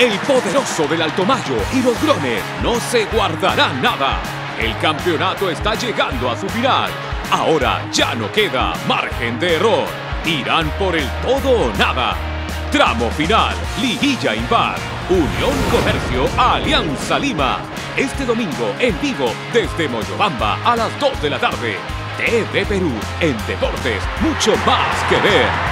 El poderoso del Alto Mayo y los Grones no se guardarán nada. El campeonato está llegando a su final. Ahora ya no queda margen de error. Irán por el todo o nada. Tramo final, Liguilla Impar. Unión Comercio Alianza Lima. Este domingo en vivo desde Moyobamba a las 2 de la tarde. TV Perú, en deportes, mucho más que ver.